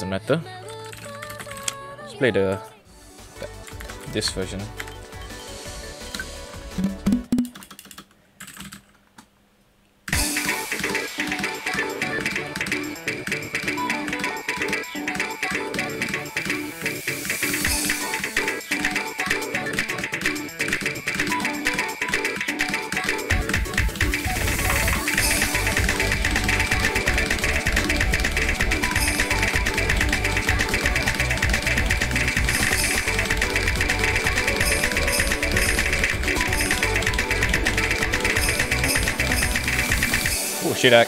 doesn't matter. Let's play this version. Oh, Shirak.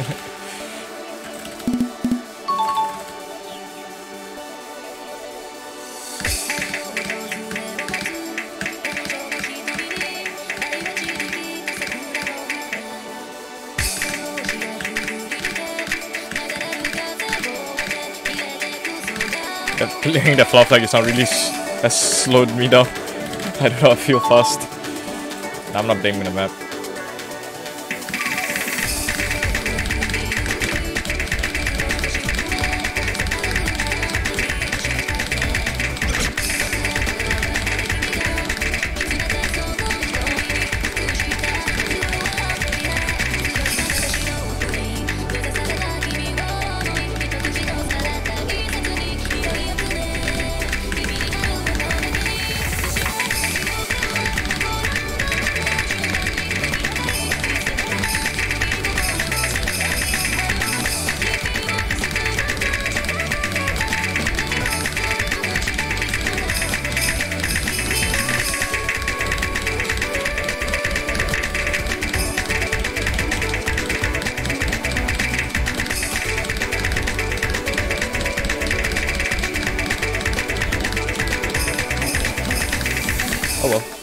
Playing the flop flag is not really has slowed me down. I don't know, I feel fast. I'm not blaming the map. Oh well.